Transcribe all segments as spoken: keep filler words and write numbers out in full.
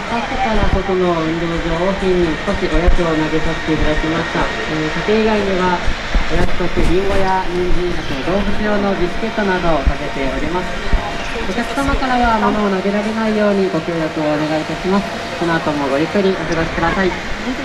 かすかな外の運動場を品に少しおやつを投げさせていただきました。えー、家庭以外ではおやつとしてリンゴや人参、あと動物用のビスケットなどを食べております。お客様からは物を投げられないようにご協力をお願いいたします。この後もごゆっくりお過ごしください。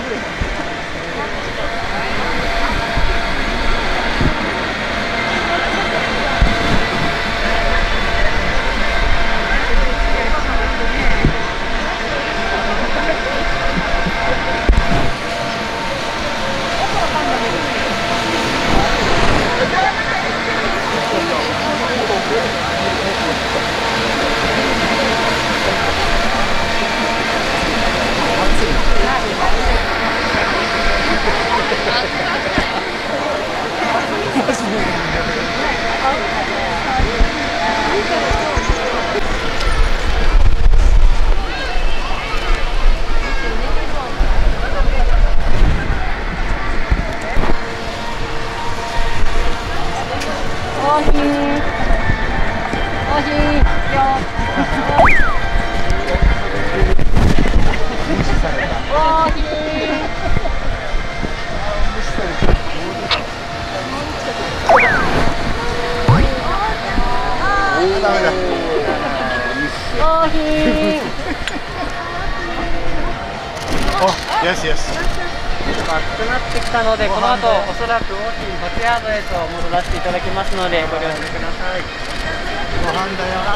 Yes, yes. 暑くなってきたので、この後おそらく大きいバックヤードへと戻らせていただきますので、ご了承ください。 ご飯だよ。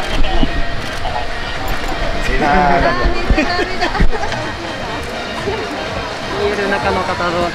見える中の方どうぞ。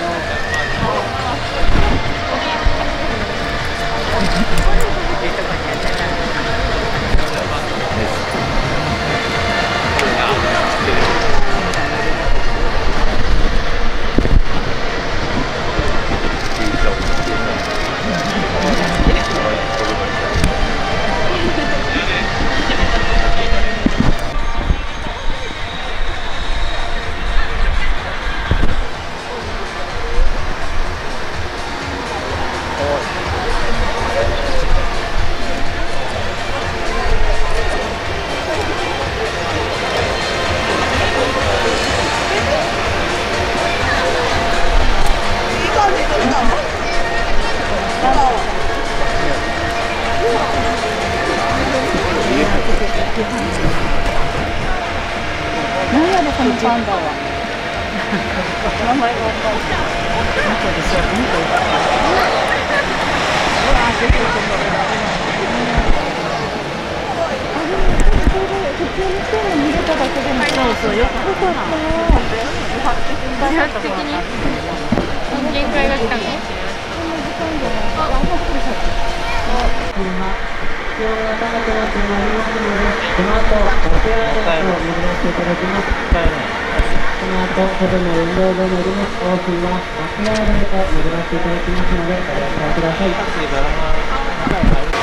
何やろこのパンダは。名前がわかんない。普通にしてるの見れただけでも。そうそう、よかった。自発的に限界が来たの。 気温が高くなってまいりますので、この後お手洗いへと戻らせていただきます。この後外の運動場の入り口オープンはバックヤードへと戻らせていただきますので、ご了承ください。